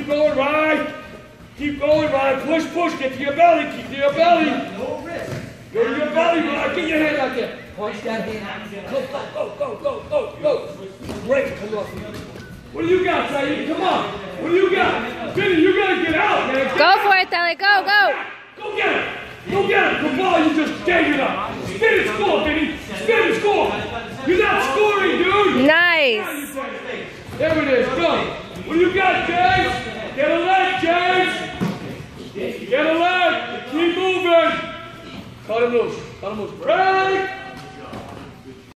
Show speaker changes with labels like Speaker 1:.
Speaker 1: going, Ryan. Keep going, Ryan. Push, push. Get to your belly. Keep to your belly.
Speaker 2: No risk.
Speaker 1: Go to your belly, Ryan. Get your hand out there.
Speaker 2: Punch that hand.
Speaker 1: Go, go, go, go, go, go, go. Great. Come on. What do you got, Saeed? Come on. What do you got? Vinny, you got to get out, man. Get
Speaker 3: Go
Speaker 1: out.
Speaker 3: for it, Ellie. Go, go.
Speaker 1: Go get him. Go get him. Come on, you just gave it up. Spin and score, Vinny. Spin and score. You're not scoring, dude.
Speaker 3: Nice.
Speaker 1: There it is. Go. What do you got, James? Get a leg, James. Get a leg. Keep moving. Cut him loose. Cut him loose. Break.